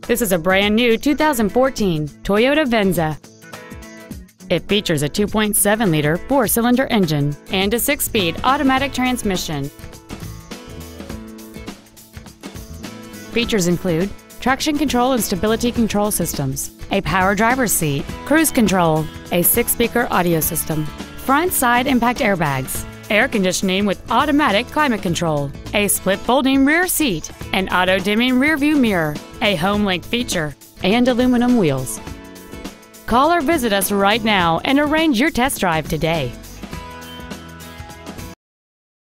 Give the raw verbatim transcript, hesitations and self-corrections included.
This is a brand new two thousand fourteen Toyota Venza. It features a two point seven liter four-cylinder engine and a six-speed automatic transmission. Features include traction control and stability control systems, a power driver's seat, cruise control, a six-speaker audio system, front side impact airbags, air conditioning with automatic climate control, a split folding rear seat, an auto-dimming rear view mirror, a home link feature, and aluminum wheels. Call or visit us right now and arrange your test drive today.